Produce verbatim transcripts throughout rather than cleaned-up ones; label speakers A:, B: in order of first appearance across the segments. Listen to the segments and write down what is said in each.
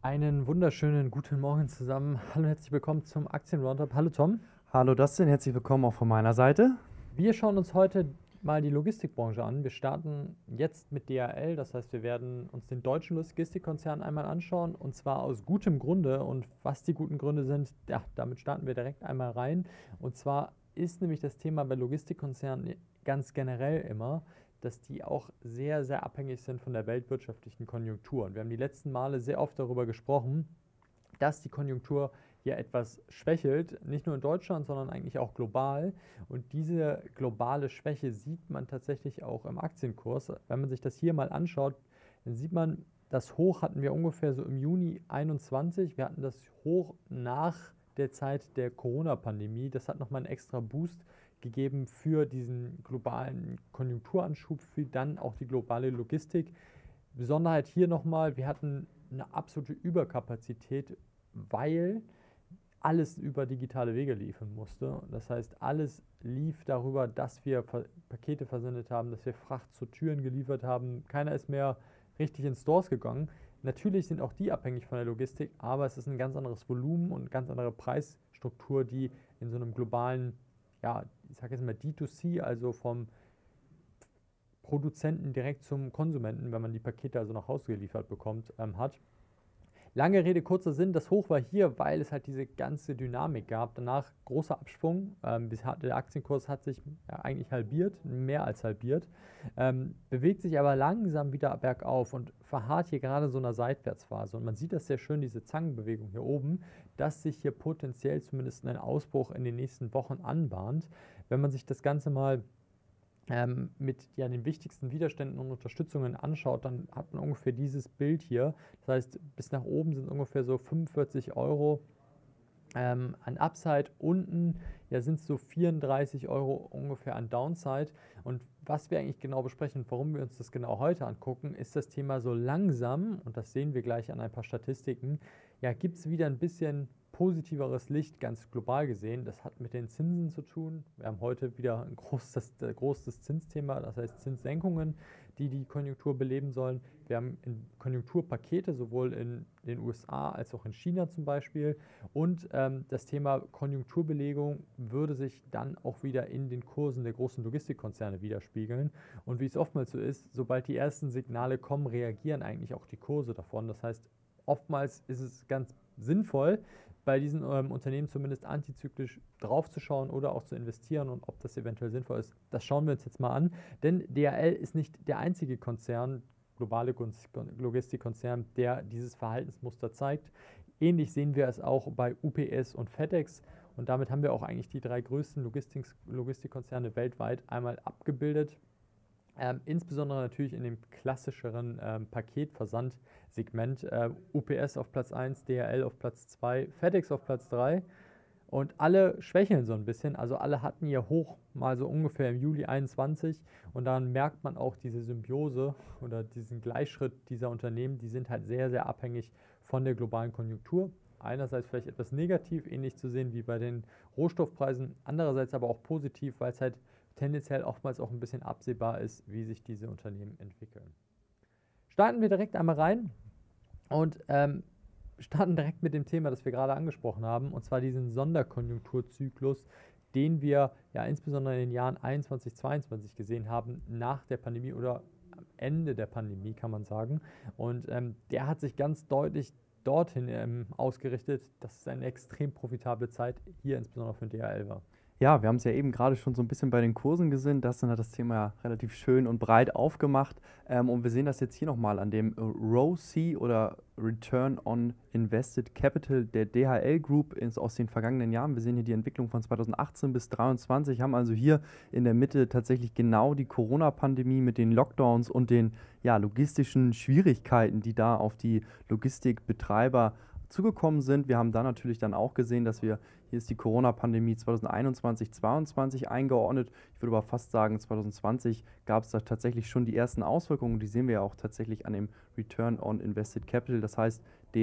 A: Einen wunderschönen guten Morgen zusammen. Hallo und herzlich willkommen zum Aktien-Roundup. Hallo Tom.
B: Hallo Dustin, herzlich willkommen auch von meiner Seite.
A: Wir schauen uns heute mal die Logistikbranche an. Wir starten jetzt mit D H L, das heißt, wir werden uns den deutschen Logistikkonzern einmal anschauen und zwar aus gutem Grunde. Und was die guten Gründe sind, ja, damit starten wir direkt einmal rein. Und zwar ist nämlich das Thema bei Logistikkonzernen ganz generell immer, dass die auch sehr, sehr abhängig sind von der weltwirtschaftlichen Konjunktur. Und wir haben die letzten Male sehr oft darüber gesprochen, dass die Konjunktur hier etwas schwächelt, nicht nur in Deutschland, sondern eigentlich auch global. Und diese globale Schwäche sieht man tatsächlich auch im Aktienkurs. Wenn man sich das hier mal anschaut, dann sieht man, das Hoch hatten wir ungefähr so im Juni einundzwanzig. Wir hatten das Hoch nach der Zeit der Corona-Pandemie. Das hat nochmal einen extra Boost gegeben für diesen globalen Konjunkturanschub, für dann auch die globale Logistik. Besonderheit hier nochmal, wir hatten eine absolute Überkapazität, weil alles über digitale Wege liefern musste. Das heißt, alles lief darüber, dass wir Pakete versendet haben, dass wir Fracht zu Türen geliefert haben. Keiner ist mehr richtig in Stores gegangen. Natürlich sind auch die abhängig von der Logistik, aber es ist ein ganz anderes Volumen und eine ganz andere Preisstruktur, die in so einem globalen, ja, ich sage jetzt mal D zwei C, also vom Produzenten direkt zum Konsumenten, wenn man die Pakete also nach Hause geliefert bekommt, ähm, hat. Lange Rede, kurzer Sinn, das Hoch war hier, weil es halt diese ganze Dynamik gab. Danach großer Abschwung, ähm, der Aktienkurs hat sich ja, eigentlich halbiert, mehr als halbiert, ähm, bewegt sich aber langsam wieder bergauf und verharrt hier gerade so einer Seitwärtsphase. Und man sieht das sehr schön, diese Zangenbewegung hier oben, dass sich hier potenziell zumindest ein Ausbruch in den nächsten Wochen anbahnt. Wenn man sich das Ganze mal Ähm, mit ja, den wichtigsten Widerständen und Unterstützungen anschaut, dann hat man ungefähr dieses Bild hier. Das heißt, bis nach oben sind ungefähr so fünfundvierzig Euro ähm, an Upside. Unten ja, sind es so vierunddreißig Euro ungefähr an Downside. Und was wir eigentlich genau besprechen, warum wir uns das genau heute angucken, ist das Thema so langsam, und das sehen wir gleich an ein paar Statistiken, ja, gibt es wieder ein bisschen positiveres Licht, ganz global gesehen. Das hat mit den Zinsen zu tun. Wir haben heute wieder ein großes, äh, großes Zinsthema, das heißt Zinssenkungen, die die Konjunktur beleben sollen. Wir haben in Konjunkturpakete, sowohl in den U S A als auch in China zum Beispiel. Und ähm, das Thema Konjunkturbelegung würde sich dann auch wieder in den Kursen der großen Logistikkonzerne widerspiegeln. Und wie es oftmals so ist, sobald die ersten Signale kommen, reagieren eigentlich auch die Kurse davon. Das heißt, oftmals ist es ganz sinnvoll, bei diesen ähm, Unternehmen zumindest antizyklisch draufzuschauen oder auch zu investieren, und ob das eventuell sinnvoll ist, das schauen wir uns jetzt mal an. Denn D H L ist nicht der einzige Konzern, globale Logistikkonzern, der dieses Verhaltensmuster zeigt. Ähnlich sehen wir es auch bei U P S und FedEx, und damit haben wir auch eigentlich die drei größten Logistik Logistikkonzerne weltweit einmal abgebildet. Ähm, insbesondere natürlich in dem klassischeren ähm, Paketversandsegment. Äh, U P S auf Platz eins, D H L auf Platz zwei, FedEx auf Platz drei. Und alle schwächeln so ein bisschen. Also alle hatten ihr Hoch mal so ungefähr im Juli einundzwanzig. Und daran merkt man auch diese Symbiose oder diesen Gleichschritt dieser Unternehmen. Die sind halt sehr, sehr abhängig von der globalen Konjunktur. Einerseits vielleicht etwas negativ, ähnlich zu sehen wie bei den Rohstoffpreisen. Andererseits aber auch positiv, weil es halt tendenziell oftmals auch ein bisschen absehbar ist, wie sich diese Unternehmen entwickeln. Starten wir direkt einmal rein und ähm, starten direkt mit dem Thema, das wir gerade angesprochen haben, und zwar diesen Sonderkonjunkturzyklus, den wir ja insbesondere in den Jahren einundzwanzig, zweiundzwanzig gesehen haben, nach der Pandemie oder am Ende der Pandemie, kann man sagen. Und ähm, der hat sich ganz deutlich dorthin ähm, ausgerichtet, dass es eine extrem profitable Zeit hier insbesondere für den D H L war.
B: Ja, wir haben es ja eben gerade schon so ein bisschen bei den Kursen gesehen. Dustin hat das Thema ja relativ schön und breit aufgemacht. Ähm, und wir sehen das jetzt hier nochmal an dem R O C oder Return on Invested Capital der D H L Group ist aus den vergangenen Jahren. Wir sehen hier die Entwicklung von zweitausendachtzehn bis zweitausenddreiundzwanzig, haben also hier in der Mitte tatsächlich genau die Corona-Pandemie mit den Lockdowns und den ja, logistischen Schwierigkeiten, die da auf die Logistikbetreiber zugekommen sind. Wir haben da natürlich dann auch gesehen, dass wir, hier ist die Corona-Pandemie zweitausendeinundzwanzig, zweiundzwanzig eingeordnet. Ich würde aber fast sagen, zweitausendzwanzig gab es da tatsächlich schon die ersten Auswirkungen. Die sehen wir ja auch tatsächlich an dem Return on Invested Capital. Das heißt, den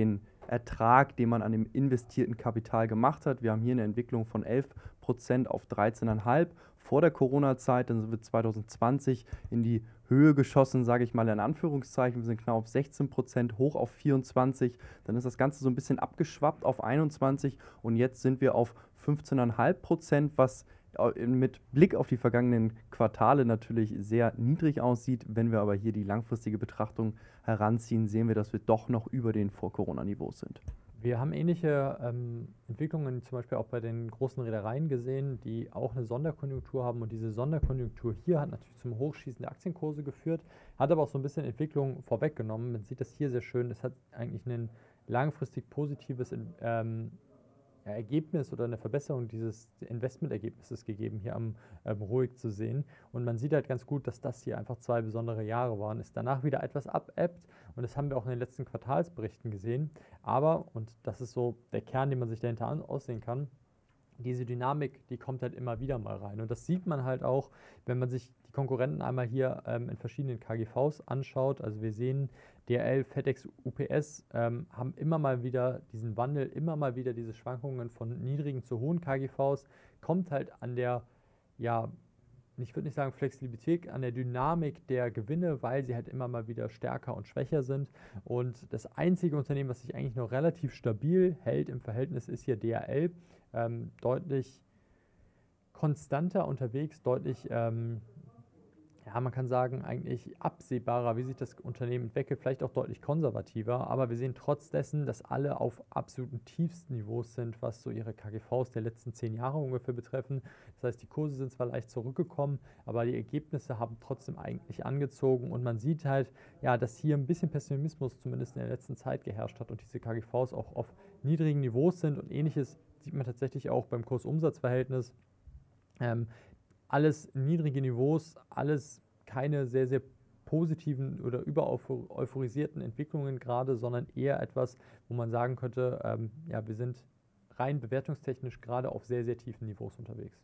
B: Ertrag, den man an dem investierten Kapital gemacht hat. Wir haben hier eine Entwicklung von elf Prozent auf dreizehn Komma fünf vor der Corona-Zeit. Dann sind wir zwanzig zwanzig in die Höhe geschossen, sage ich mal in Anführungszeichen. Wir sind knapp auf sechzehn Prozent, hoch auf vierundzwanzig. Dann ist das Ganze so ein bisschen abgeschwappt auf einundzwanzig und jetzt sind wir auf fünfzehn Komma fünf Prozent, was mit Blick auf die vergangenen Quartale natürlich sehr niedrig aussieht. Wenn wir aber hier die langfristige Betrachtung heranziehen, sehen wir, dass wir doch noch über den Vor-Corona-Niveaus sind.
A: Wir haben ähnliche ähm, Entwicklungen zum Beispiel auch bei den großen Reedereien gesehen, die auch eine Sonderkonjunktur haben. Und diese Sonderkonjunktur hier hat natürlich zum Hochschießen der Aktienkurse geführt, hat aber auch so ein bisschen Entwicklung vorweggenommen. Man sieht das hier sehr schön. Es hat eigentlich ein langfristig positives ähm, Ergebnis oder eine Verbesserung dieses Investmentergebnisses gegeben, hier am ähm, ruhig zu sehen. Und man sieht halt ganz gut, dass das hier einfach zwei besondere Jahre waren. Es danach wieder etwas abebbt und das haben wir auch in den letzten Quartalsberichten gesehen. Aber, und das ist so der Kern, den man sich dahinter an, aussehen kann, diese Dynamik, die kommt halt immer wieder mal rein. Und das sieht man halt auch, wenn man sich die Konkurrenten einmal hier ähm, in verschiedenen K G Vs anschaut. Also wir sehen, D H L, FedEx, U P S ähm, haben immer mal wieder diesen Wandel, immer mal wieder diese Schwankungen von niedrigen zu hohen K G Vs. Kommt halt an der, ja, ich würde nicht sagen Flexibilität, an der Dynamik der Gewinne, weil sie halt immer mal wieder stärker und schwächer sind. Und das einzige Unternehmen, was sich eigentlich noch relativ stabil hält im Verhältnis, ist hier D H L. Ähm, deutlich konstanter unterwegs, deutlich, ähm, ja, man kann sagen, eigentlich absehbarer, wie sich das Unternehmen entwickelt, vielleicht auch deutlich konservativer, aber wir sehen trotz dessen, dass alle auf absoluten tiefsten Niveaus sind, was so ihre K G Vs der letzten zehn Jahre ungefähr betreffen. Das heißt, die Kurse sind zwar leicht zurückgekommen, aber die Ergebnisse haben trotzdem eigentlich angezogen und man sieht halt, ja, dass hier ein bisschen Pessimismus zumindest in der letzten Zeit geherrscht hat und diese K G Vs auch auf niedrigen Niveaus sind und ähnliches sieht man tatsächlich auch beim Kurs-Umsatz-Verhältnis. Ähm, alles niedrige Niveaus, alles keine sehr, sehr positiven oder übereuphorisierten Entwicklungen gerade, sondern eher etwas, wo man sagen könnte, ähm, ja, wir sind rein bewertungstechnisch gerade auf sehr, sehr tiefen Niveaus unterwegs.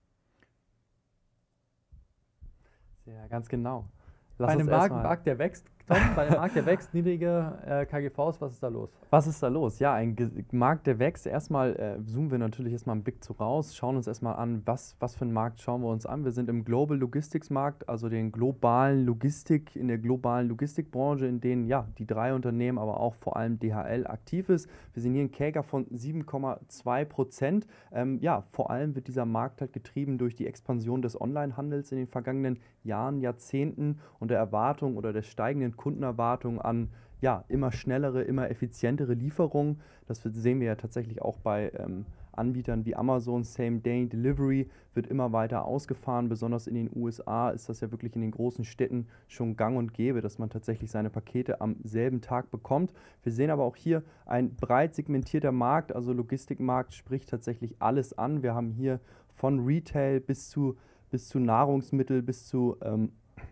B: Ja, ganz genau.
A: Lass bei einem Markt, Markt, der wächst, Tom, bei einem Markt, der wächst, niedrige äh, K G Vs, was ist da los?
B: Was ist da los? Ja, ein Ge Markt, der wächst. Erstmal äh, zoomen wir natürlich erstmal einen Blick zu raus, schauen uns erstmal an, was, was für einen Markt schauen wir uns an. Wir sind im Global Logistics Markt, also den globalen Logistik, in der globalen Logistikbranche, in denen ja die drei Unternehmen, aber auch vor allem D H L aktiv ist. Wir sehen hier einen C A G R von sieben Komma zwei Prozent. Ähm, ja, vor allem wird dieser Markt halt getrieben durch die Expansion des Onlinehandels in den vergangenen Jahren, Jahrzehnten und der Erwartung oder der steigenden Kundenerwartung an ja, immer schnellere, immer effizientere Lieferungen. Das sehen wir ja tatsächlich auch bei ähm, Anbietern wie Amazon. Same-Day-Delivery wird immer weiter ausgefahren. Besonders in den U S A ist das ja wirklich in den großen Städten schon gang und gäbe, dass man tatsächlich seine Pakete am selben Tag bekommt. Wir sehen aber auch hier ein breit segmentierter Markt, also Logistikmarkt spricht tatsächlich alles an. Wir haben hier von Retail bis zu, bis zu Nahrungsmittel, bis zu ähm,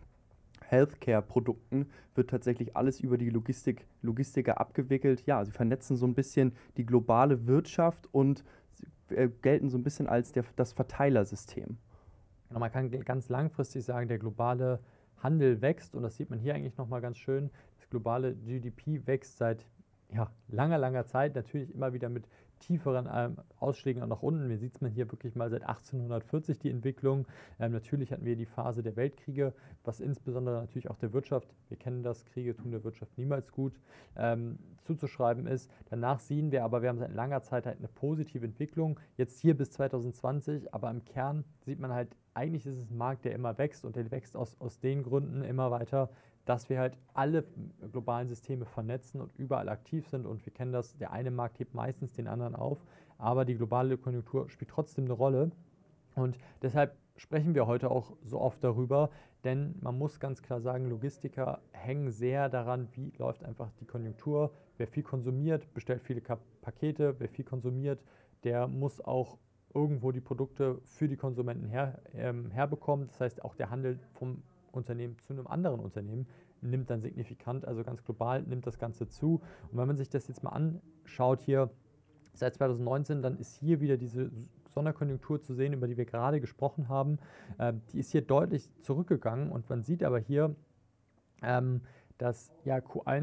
B: Healthcare-Produkten wird tatsächlich alles über die Logistik, Logistiker abgewickelt. Ja, sie vernetzen so ein bisschen die globale Wirtschaft und äh, gelten so ein bisschen als der, das Verteilersystem.
A: Genau, man kann ganz langfristig sagen, der globale Handel wächst und das sieht man hier eigentlich nochmal ganz schön. Das globale G D P wächst seit ja, langer, langer Zeit, natürlich immer wieder mit tieferen ähm, Ausschlägen auch nach unten. Hier sieht man hier wirklich mal seit achtzehnhundertvierzig die Entwicklung. Ähm, natürlich hatten wir die Phase der Weltkriege, was insbesondere natürlich auch der Wirtschaft, wir kennen das, Kriege tun der Wirtschaft niemals gut, ähm, zuzuschreiben ist. Danach sehen wir aber, wir haben seit langer Zeit halt eine positive Entwicklung, jetzt hier bis zwanzig zwanzig, aber im Kern sieht man halt, eigentlich ist es ein Markt, der immer wächst und der wächst aus, aus den Gründen immer weiter, dass wir halt alle globalen Systeme vernetzen und überall aktiv sind und wir kennen das, der eine Markt hebt meistens den anderen auf, aber die globale Konjunktur spielt trotzdem eine Rolle und deshalb sprechen wir heute auch so oft darüber, denn man muss ganz klar sagen, Logistiker hängen sehr daran, wie läuft einfach die Konjunktur, wer viel konsumiert, bestellt viele Pakete, wer viel konsumiert, der muss auch irgendwo die Produkte für die Konsumenten her, ähm, herbekommen, das heißt auch der Handel vom Unternehmen zu einem anderen Unternehmen nimmt dann signifikant, also ganz global nimmt das Ganze zu. Und wenn man sich das jetzt mal anschaut hier, seit zwanzig neunzehn, dann ist hier wieder diese Sonderkonjunktur zu sehen, über die wir gerade gesprochen haben. Äh, die ist hier deutlich zurückgegangen und man sieht aber hier, ähm, dass ja Q eins,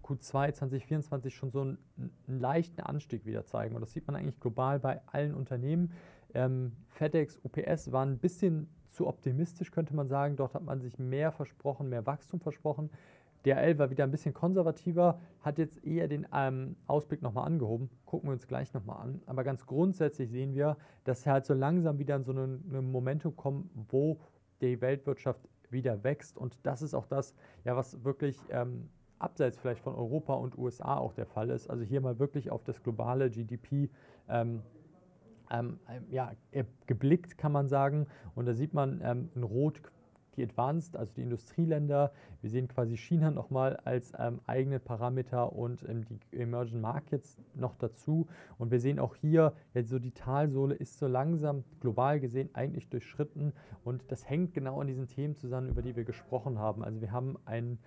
A: Q zwei zwanzig vierundzwanzig schon so einen, einen leichten Anstieg wieder zeigen. Und das sieht man eigentlich global bei allen Unternehmen. Ähm, FedEx, U P S waren ein bisschen zu optimistisch, könnte man sagen. Dort hat man sich mehr versprochen, mehr Wachstum versprochen. D H L war wieder ein bisschen konservativer, hat jetzt eher den ähm, Ausblick nochmal angehoben. Gucken wir uns gleich nochmal an. Aber ganz grundsätzlich sehen wir, dass wir halt so langsam wieder in so ein Momentum kommen, wo die Weltwirtschaft wieder wächst. Und das ist auch das, ja, was wirklich ähm, abseits vielleicht von Europa und U S A auch der Fall ist. Also hier mal wirklich auf das globale G D P ähm, ähm, ja, geblickt, kann man sagen. Und da sieht man ähm, in Rot die Advanced, also die Industrieländer. Wir sehen quasi China nochmal als ähm, eigenen Parameter und ähm, die Emerging Markets noch dazu. Und wir sehen auch hier, jetzt so die Talsohle ist so langsam global gesehen eigentlich durchschritten. Und das hängt genau an diesen Themen zusammen, über die wir gesprochen haben. Also wir haben einen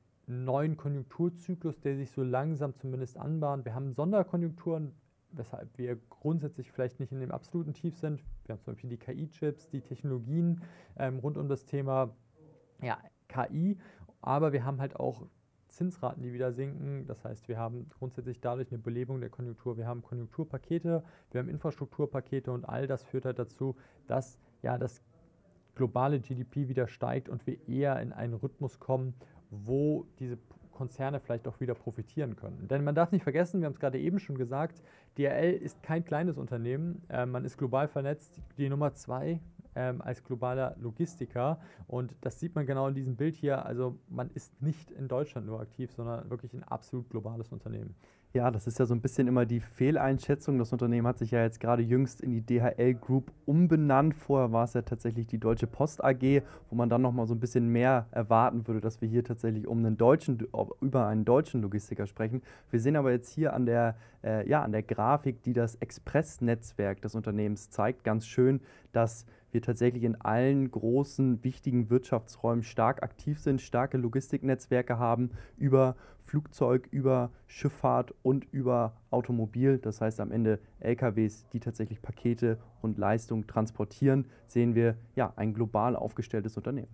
A: neuen Konjunkturzyklus, der sich so langsam zumindest anbahnt. Wir haben Sonderkonjunkturen, weshalb wir grundsätzlich vielleicht nicht in dem absoluten Tief sind. Wir haben zum Beispiel die K I-Chips, die Technologien ähm, rund um das Thema ja, K I, aber wir haben halt auch Zinsraten, die wieder sinken. Das heißt, wir haben grundsätzlich dadurch eine Belebung der Konjunktur. Wir haben Konjunkturpakete, wir haben Infrastrukturpakete und all das führt halt dazu, dass ja das globale G D P wieder steigt und wir eher in einen Rhythmus kommen, wo diese Konzerne vielleicht auch wieder profitieren können. Denn man darf nicht vergessen, wir haben es gerade eben schon gesagt, D H L ist kein kleines Unternehmen, äh, man ist global vernetzt, die Nummer zwei ähm, als globaler Logistiker und das sieht man genau in diesem Bild hier, also man ist nicht in Deutschland nur aktiv, sondern wirklich ein absolut globales Unternehmen.
B: Ja, das ist ja so ein bisschen immer die Fehleinschätzung. Das Unternehmen hat sich ja jetzt gerade jüngst in die D H L Group umbenannt. Vorher war es ja tatsächlich die Deutsche Post A G, wo man dann nochmal so ein bisschen mehr erwarten würde, dass wir hier tatsächlich um einen deutschen, über einen deutschen Logistiker sprechen. Wir sehen aber jetzt hier an der, äh, ja, an der Grafik, die das Express-Netzwerk des Unternehmens zeigt, ganz schön, dass wir tatsächlich in allen großen, wichtigen Wirtschaftsräumen stark aktiv sind, starke Logistiknetzwerke haben, über Flugzeug, über Schifffahrt und über Automobil. Das heißt am Ende L K Ws, die tatsächlich Pakete und Leistungen transportieren, sehen wir ja ein global aufgestelltes Unternehmen.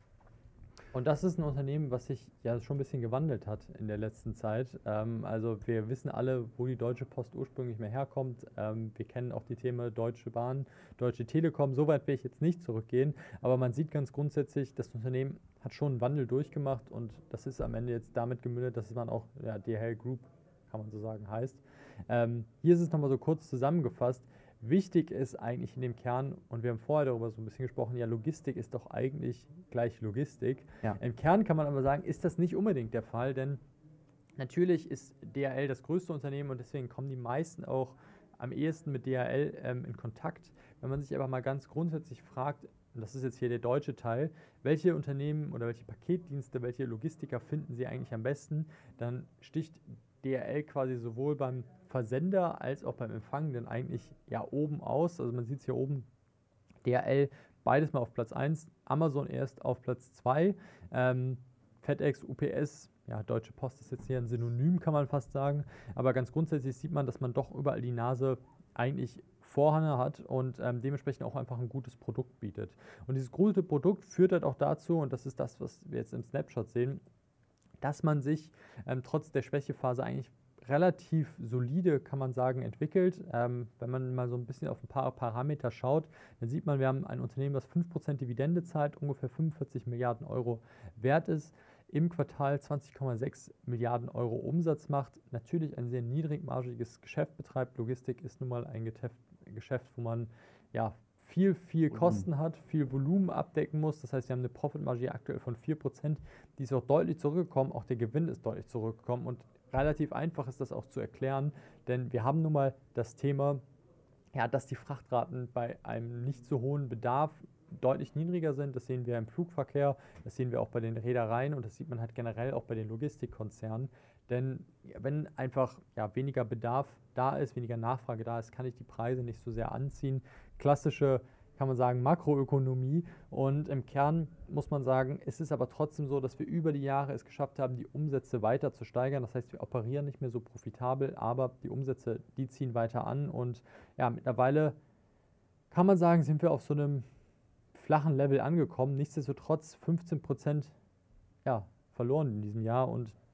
A: Und das ist ein Unternehmen, was sich ja schon ein bisschen gewandelt hat in der letzten Zeit. Ähm, also wir wissen alle, wo die Deutsche Post ursprünglich mehr herkommt. Ähm, wir kennen auch die Themen Deutsche Bahn, Deutsche Telekom. So weit will ich jetzt nicht zurückgehen. Aber man sieht ganz grundsätzlich, das Unternehmen hat schon einen Wandel durchgemacht und das ist am Ende jetzt damit gemündet, dass man auch ja, D H L Group, kann man so sagen, heißt. Ähm, hier ist es nochmal so kurz zusammengefasst. Wichtig ist eigentlich in dem Kern, und wir haben vorher darüber so ein bisschen gesprochen, ja, Logistik ist doch eigentlich gleich Logistik. Ja. Im Kern kann man aber sagen, ist das nicht unbedingt der Fall, denn natürlich ist D H L das größte Unternehmen und deswegen kommen die meisten auch am ehesten mit D H L ähm, in Kontakt. Wenn man sich aber mal ganz grundsätzlich fragt, und das ist jetzt hier der deutsche Teil, welche Unternehmen oder welche Paketdienste, welche Logistiker finden Sie eigentlich am besten, dann sticht D H L quasi sowohl beim Versender als auch beim Empfangenden eigentlich ja oben aus. Also man sieht es hier oben, D H L beides mal auf Platz eins, Amazon erst auf Platz zwei, ähm, FedEx, U P S, ja, Deutsche Post ist jetzt hier ein Synonym, kann man fast sagen, aber ganz grundsätzlich sieht man, dass man doch überall die Nase eigentlich vorne hat und ähm, dementsprechend auch einfach ein gutes Produkt bietet. Und dieses gute Produkt führt halt auch dazu, und das ist das, was wir jetzt im Snapshot sehen, dass man sich ähm, trotz der Schwächephase eigentlich relativ solide, kann man sagen, entwickelt. Ähm, wenn man mal so ein bisschen auf ein paar Parameter schaut, dann sieht man, wir haben ein Unternehmen, das fünf Prozent Dividende zahlt, ungefähr fünfundvierzig Milliarden Euro wert ist, im Quartal zwanzig Komma sechs Milliarden Euro Umsatz macht, natürlich ein sehr niedrigmargiges Geschäft betreibt. Logistik ist nun mal ein Geschäft, wo man ja viel, viel Kosten hat, viel Volumen abdecken muss. Das heißt, wir haben eine Profitmarge aktuell von vier Prozent. Die ist auch deutlich zurückgekommen. Auch der Gewinn ist deutlich zurückgekommen. Und relativ einfach ist das auch zu erklären, denn wir haben nun mal das Thema, ja, dass die Frachtraten bei einem nicht so hohen Bedarf deutlich niedriger sind. Das sehen wir im Flugverkehr, das sehen wir auch bei den Reedereien und das sieht man halt generell auch bei den Logistikkonzernen. Denn wenn einfach ja, weniger Bedarf da ist, weniger Nachfrage da ist, kann ich die Preise nicht so sehr anziehen. Klassische, kann man sagen, Makroökonomie. Und im Kern muss man sagen, es ist aber trotzdem so, dass wir über die Jahre es geschafft haben, die Umsätze weiter zu steigern. Das heißt, wir operieren nicht mehr so profitabel, aber die Umsätze, die ziehen weiter an. Und ja, mittlerweile kann man sagen, sind wir auf so einem flachen Level angekommen. Nichtsdestotrotz fünfzehn Prozent ja, verloren in diesem Jahr und die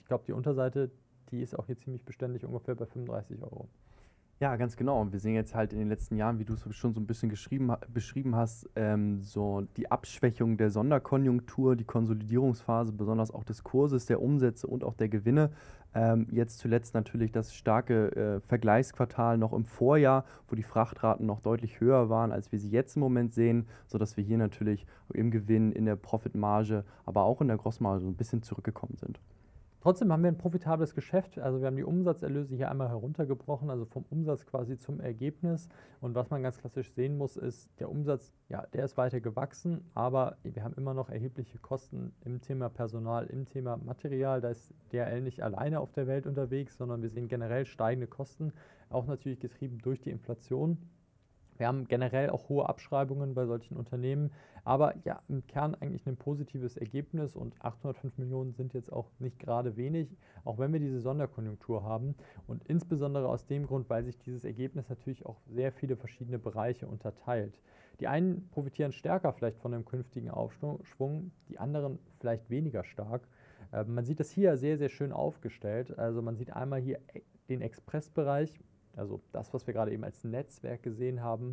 A: glaube, die Unterseite, die ist auch hier ziemlich beständig, ungefähr bei fünfunddreißig Euro.
B: Ja, ganz genau. Und wir sehen jetzt halt in den letzten Jahren, wie du es schon so ein bisschen geschrieben, ha- beschrieben hast, ähm, so die Abschwächung der Sonderkonjunktur, die Konsolidierungsphase, besonders auch des Kurses, der Umsätze und auch der Gewinne. Ähm, jetzt zuletzt natürlich das starke äh, Vergleichsquartal noch im Vorjahr, wo die Frachtraten noch deutlich höher waren, als wir sie jetzt im Moment sehen, sodass wir hier natürlich im Gewinn, in der Profitmarge, aber auch in der Grossmarge so ein bisschen zurückgekommen sind.
A: Trotzdem haben wir ein profitables Geschäft. Also wir haben die Umsatzerlöse hier einmal heruntergebrochen, also vom Umsatz quasi zum Ergebnis. Und was man ganz klassisch sehen muss, ist, der Umsatz, ja, der ist weiter gewachsen, aber wir haben immer noch erhebliche Kosten im Thema Personal, im Thema Material. Da ist D H L nicht alleine auf der Welt unterwegs, sondern wir sehen generell steigende Kosten, auch natürlich getrieben durch die Inflation. Wir haben generell auch hohe Abschreibungen bei solchen Unternehmen, aber ja, im Kern eigentlich ein positives Ergebnis und achthundertfünf Millionen sind jetzt auch nicht gerade wenig, auch wenn wir diese Sonderkonjunktur haben und insbesondere aus dem Grund, weil sich dieses Ergebnis natürlich auch sehr viele verschiedene Bereiche unterteilt. Die einen profitieren stärker vielleicht von einem künftigen Aufschwung, die anderen vielleicht weniger stark. Äh, man sieht das hier sehr, sehr schön aufgestellt. Also man sieht einmal hier den Expressbereich, also das, was wir gerade eben als Netzwerk gesehen haben,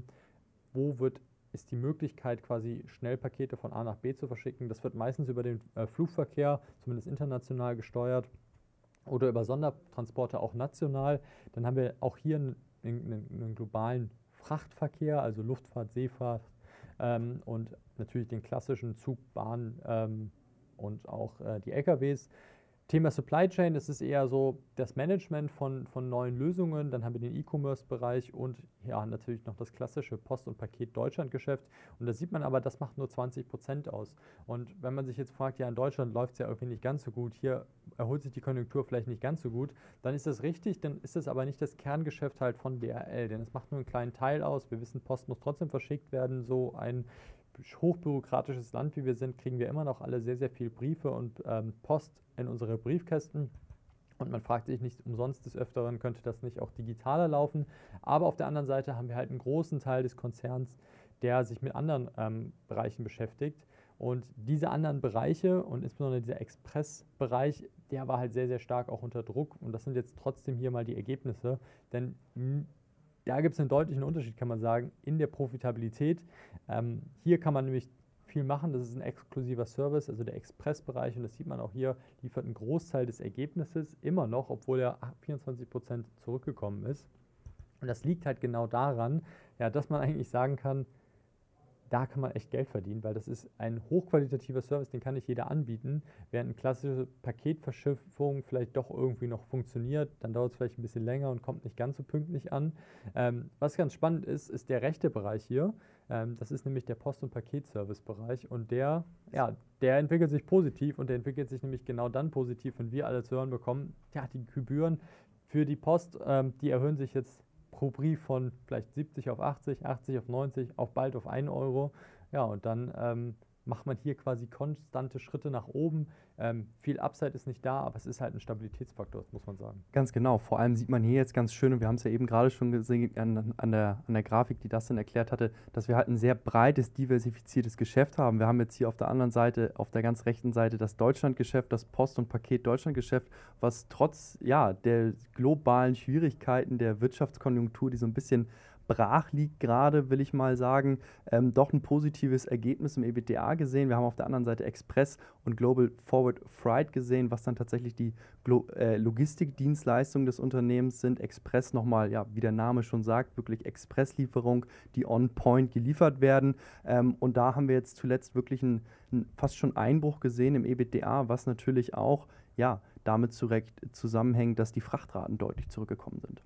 A: wo wird, ist die Möglichkeit, quasi Schnellpakete von A nach B zu verschicken. Das wird meistens über den äh, Flugverkehr, zumindest international gesteuert, oder über Sondertransporte auch national. Dann haben wir auch hier einen, einen, einen globalen Frachtverkehr, also Luftfahrt, Seefahrt ähm, und natürlich den klassischen Zug, Bahn ähm, und auch äh, die L K Ws. Thema Supply Chain, das ist eher so das Management von, von neuen Lösungen. Dann haben wir den E-Commerce-Bereich und ja, natürlich noch das klassische Post- und Paket-Deutschland-Geschäft. Und da sieht man aber, das macht nur zwanzig Prozent aus. Und wenn man sich jetzt fragt, ja, in Deutschland läuft es ja irgendwie nicht ganz so gut, hier erholt sich die Konjunktur vielleicht nicht ganz so gut, dann ist das richtig, dann ist das aber nicht das Kerngeschäft halt von D H L, denn es macht nur einen kleinen Teil aus. Wir wissen, Post muss trotzdem verschickt werden, so ein hochbürokratisches Land, wie wir sind, kriegen wir immer noch alle sehr, sehr viel Briefe und ähm, Post in unsere Briefkästen. Und man fragt sich nicht umsonst des Öfteren, könnte das nicht auch digitaler laufen. Aber auf der anderen Seite haben wir halt einen großen Teil des Konzerns, der sich mit anderen ähm, Bereichen beschäftigt. Und diese anderen Bereiche und insbesondere dieser Express-Bereich, der war halt sehr, sehr stark auch unter Druck. Und das sind jetzt trotzdem hier mal die Ergebnisse. Denn mh, da gibt es einen deutlichen Unterschied, kann man sagen, in der Profitabilität. Ähm, hier kann man nämlich viel machen, das ist ein exklusiver Service, also der Expressbereich, und das sieht man auch hier, liefert einen Großteil des Ergebnisses immer noch, obwohl er vierundzwanzig Prozent zurückgekommen ist. Und das liegt halt genau daran, ja, dass man eigentlich sagen kann, da kann man echt Geld verdienen, weil das ist ein hochqualitativer Service, den kann nicht jeder anbieten. Während eine klassische Paketverschiffung vielleicht doch irgendwie noch funktioniert, dann dauert es vielleicht ein bisschen länger und kommt nicht ganz so pünktlich an. Ähm, was ganz spannend ist, ist der rechte Bereich hier. Ähm, das ist nämlich der Post- und Paketservice-Bereich und der, ja, der entwickelt sich positiv und der entwickelt sich nämlich genau dann positiv, wenn wir alle zu hören bekommen, ja, die Gebühren für die Post, ähm, die erhöhen sich jetzt pro Brief von vielleicht siebzig auf achtzig, achtzig auf neunzig, auch bald auf einen Euro. Ja, und dann ähm, macht man hier quasi konstante Schritte nach oben. Ähm, viel Upside ist nicht da, aber es ist halt ein Stabilitätsfaktor, das muss man sagen.
B: Ganz genau. Vor allem sieht man hier jetzt ganz schön, und wir haben es ja eben gerade schon gesehen an, an, der, an der Grafik, die das dann erklärt hatte, dass wir halt ein sehr breites, diversifiziertes Geschäft haben. Wir haben jetzt hier auf der anderen Seite, auf der ganz rechten Seite das Deutschlandgeschäft, das Post- und Paket-Deutschlandgeschäft, was trotz ja, der globalen Schwierigkeiten der Wirtschaftskonjunktur, die so ein bisschen brach liegt gerade, will ich mal sagen, ähm, doch ein positives Ergebnis im EBITDA gesehen. Wir haben auf der anderen Seite Express und Global Forward Freight gesehen, was dann tatsächlich die Glo äh, Logistikdienstleistungen des Unternehmens sind. Express nochmal, ja, wie der Name schon sagt, wirklich Expresslieferung, die on point geliefert werden. Ähm, und da haben wir jetzt zuletzt wirklich einen, einen fast schon Einbruch gesehen im EBITDA, was natürlich auch ja, damit zurecht zusammenhängt, dass die Frachtraten deutlich zurückgekommen sind.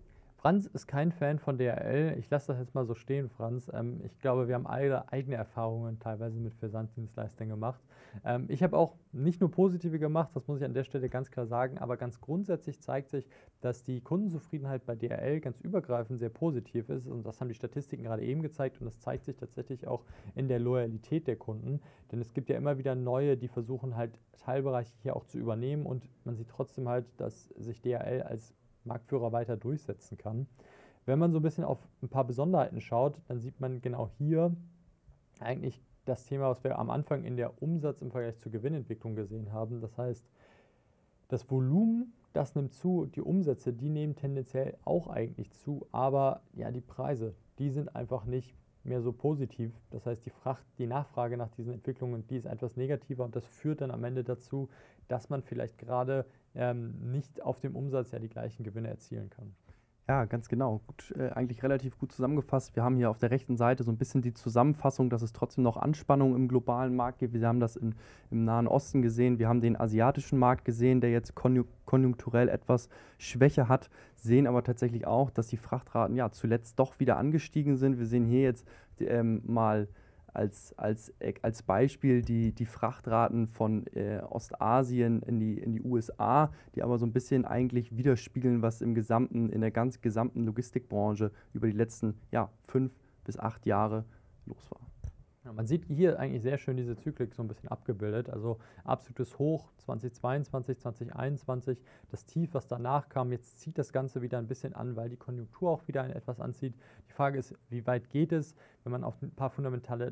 A: Franz ist kein Fan von D H L. Ich lasse das jetzt mal so stehen, Franz. Ähm, ich glaube, wir haben alle eigene Erfahrungen teilweise mit Versanddienstleistern gemacht. Ähm, ich habe auch nicht nur positive gemacht, das muss ich an der Stelle ganz klar sagen, aber ganz grundsätzlich zeigt sich, dass die Kundenzufriedenheit bei D H L ganz übergreifend sehr positiv ist. Und das haben die Statistiken gerade eben gezeigt und das zeigt sich tatsächlich auch in der Loyalität der Kunden. Denn es gibt ja immer wieder neue, die versuchen halt Teilbereiche hier auch zu übernehmen und man sieht trotzdem halt, dass sich D H L als Marktführer weiter durchsetzen kann. Wenn man so ein bisschen auf ein paar Besonderheiten schaut, dann sieht man genau hier eigentlich das Thema, was wir am Anfang in der Umsatz im Vergleich zur Gewinnentwicklung gesehen haben. Das heißt, Das Volumen, das nimmt zu, die Umsätze, die nehmen tendenziell auch eigentlich zu, aber ja, die Preise, die sind einfach nicht mehr so positiv. Das heißt, die, Fracht, die Nachfrage nach diesen Entwicklungen, die ist etwas negativer und das führt dann am Ende dazu, dass man vielleicht gerade ähm, nicht auf dem Umsatz ja die gleichen Gewinne erzielen kann.
B: Ja, ganz genau. Gut, äh, eigentlich relativ gut zusammengefasst. Wir haben hier auf der rechten Seite so ein bisschen die Zusammenfassung, dass es trotzdem noch Anspannung im globalen Markt gibt. Wir haben das in, im Nahen Osten gesehen. Wir haben den asiatischen Markt gesehen, der jetzt konju konjunkturell etwas Schwäche hat, sehen aber tatsächlich auch, dass die Frachtraten ja zuletzt doch wieder angestiegen sind. Wir sehen hier jetzt ähm, mal als, als, äh, als Beispiel die, die Frachtraten von äh, Ostasien in die, in die U S A, die aber so ein bisschen eigentlich widerspiegeln, was im gesamten, in der ganz gesamten Logistikbranche über die letzten ja, fünf bis acht Jahre los war.
A: Ja, man sieht hier eigentlich sehr schön diese Zyklik so ein bisschen abgebildet. Also absolutes Hoch zweitausendzweiundzwanzig, zweitausendeinundzwanzig, das Tief, was danach kam, jetzt zieht das Ganze wieder ein bisschen an, weil die Konjunktur auch wieder etwas anzieht. Die Frage ist, wie weit geht es? Wenn man auf ein paar fundamentale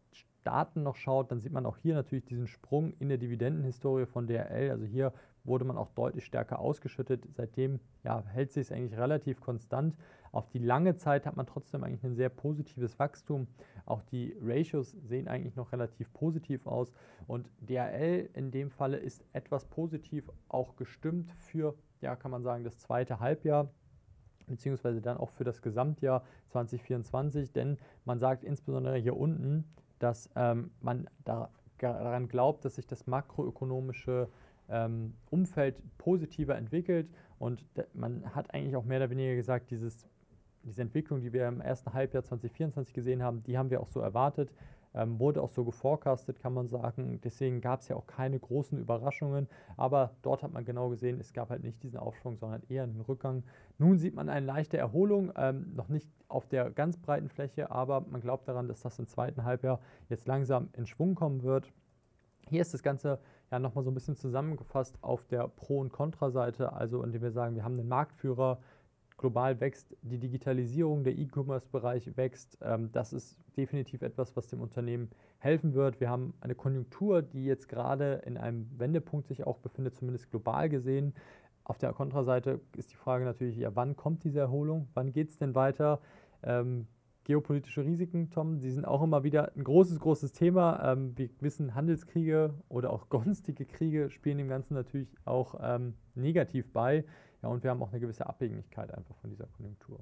A: Daten noch schaut, dann sieht man auch hier natürlich diesen Sprung in der Dividendenhistorie von D H L. Also hier wurde man auch deutlich stärker ausgeschüttet. Seitdem ja, hält sich es eigentlich relativ konstant. Auf die lange Zeit hat man trotzdem eigentlich ein sehr positives Wachstum. Auch die Ratios sehen eigentlich noch relativ positiv aus. Und D H L in dem Falle ist etwas positiv auch gestimmt für, ja, kann man sagen, das zweite Halbjahr, beziehungsweise dann auch für das Gesamtjahr zwanzig vierundzwanzig. Denn man sagt insbesondere hier unten, dass ähm, man da, daran glaubt, dass sich das makroökonomische ähm, Umfeld positiver entwickelt und man hat eigentlich auch mehr oder weniger gesagt, dieses, diese Entwicklung, die wir im ersten Halbjahr zwanzig vierundzwanzig gesehen haben, die haben wir auch so erwartet, ähm, wurde auch so geforecastet, kann man sagen. Deswegen gab es ja auch keine großen Überraschungen, aber dort hat man genau gesehen, es gab halt nicht diesen Aufschwung, sondern eher einen Rückgang. Nun sieht man eine leichte Erholung, ähm, noch nicht auf der ganz breiten Fläche, aber man glaubt daran, dass das im zweiten Halbjahr jetzt langsam in Schwung kommen wird. Hier ist das Ganze ja nochmal so ein bisschen zusammengefasst auf der Pro- und Kontra-Seite, also indem wir sagen, wir haben einen Marktführer, global wächst die Digitalisierung, der E-Commerce-Bereich wächst. Ähm, das ist definitiv etwas, was dem Unternehmen helfen wird. Wir haben eine Konjunktur, die jetzt gerade in einem Wendepunkt sich auch befindet, zumindest global gesehen. Auf der Kontraseite ist die Frage natürlich, ja, wann kommt diese Erholung? Wann geht es denn weiter? Ähm, geopolitische Risiken, Tom, die sind auch immer wieder ein großes, großes Thema. Ähm, wir wissen, Handelskriege oder auch günstige Kriege spielen dem Ganzen natürlich auch ähm, negativ bei. Ja, und wir haben auch eine gewisse Abhängigkeit einfach von dieser Konjunktur.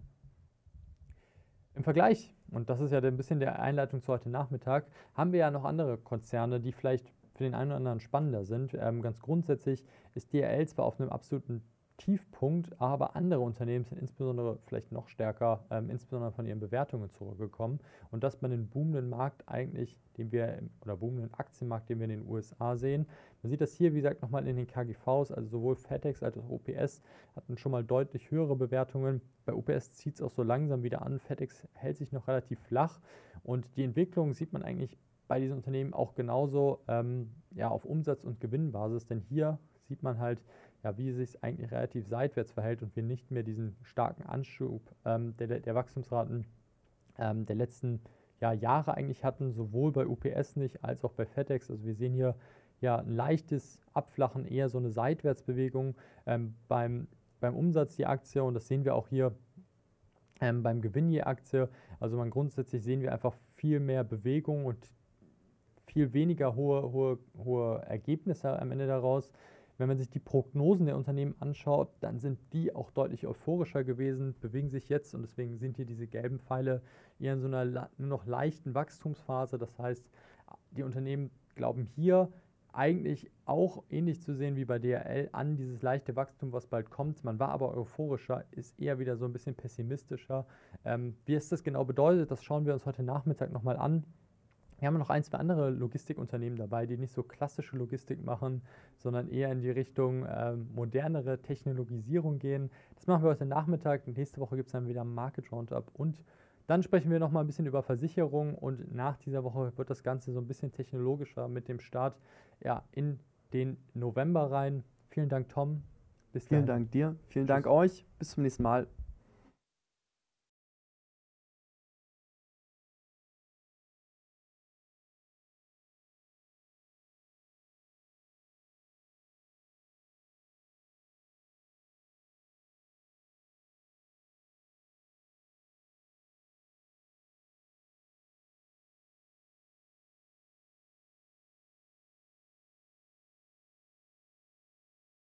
A: Im Vergleich, und das ist ja ein bisschen der Einleitung zu heute Nachmittag, haben wir ja noch andere Konzerne, die vielleicht für den einen oder anderen spannender sind. Ähm, ganz grundsätzlich ist D H L zwar auf einem absoluten Tiefpunkt, aber andere Unternehmen sind insbesondere vielleicht noch stärker, ähm, insbesondere von ihren Bewertungen zurückgekommen und das bei einem boomenden Markt eigentlich, den wir, oder boomenden Aktienmarkt, den wir in den U S A sehen. Man sieht das hier, wie gesagt, nochmal in den K G Vs, also sowohl FedEx als auch O P S hatten schon mal deutlich höhere Bewertungen. Bei O P S zieht es auch so langsam wieder an, FedEx hält sich noch relativ flach und die Entwicklung sieht man eigentlich bei diesen Unternehmen auch genauso ähm, ja, auf Umsatz- und Gewinnbasis, denn hier sieht man halt, ja, wie es sich eigentlich relativ seitwärts verhält und wir nicht mehr diesen starken Anschub ähm, der, der Wachstumsraten ähm, der letzten ja, Jahre eigentlich hatten, sowohl bei U P S nicht als auch bei FedEx. Also wir sehen hier ja ein leichtes Abflachen, eher so eine Seitwärtsbewegung ähm, beim, beim Umsatz je Aktie und das sehen wir auch hier ähm, beim Gewinn je Aktie. Also man grundsätzlich sehen wir einfach viel mehr Bewegung und viel weniger hohe, hohe, hohe Ergebnisse am Ende daraus. Wenn man sich die Prognosen der Unternehmen anschaut, dann sind die auch deutlich euphorischer gewesen, bewegen sich jetzt und deswegen sind hier diese gelben Pfeile eher in so einer nur noch leichten Wachstumsphase. Das heißt, die Unternehmen glauben hier eigentlich auch ähnlich zu sehen wie bei D H L an dieses leichte Wachstum, was bald kommt. Man war aber euphorischer, ist eher wieder so ein bisschen pessimistischer. Ähm, wie es das genau bedeutet, das schauen wir uns heute Nachmittag nochmal an. Wir haben noch ein, zwei andere Logistikunternehmen dabei, die nicht so klassische Logistik machen, sondern eher in die Richtung ähm, modernere Technologisierung gehen. Das machen wir heute Nachmittag. Nächste Woche gibt es dann wieder ein Market Roundup und dann sprechen wir nochmal ein bisschen über Versicherung und nach dieser Woche wird das Ganze so ein bisschen technologischer mit dem Start ja, in den November rein. Vielen Dank, Tom.
B: Bis dahin. Vielen Dank dir. Vielen Dank euch. Bis zum nächsten Mal.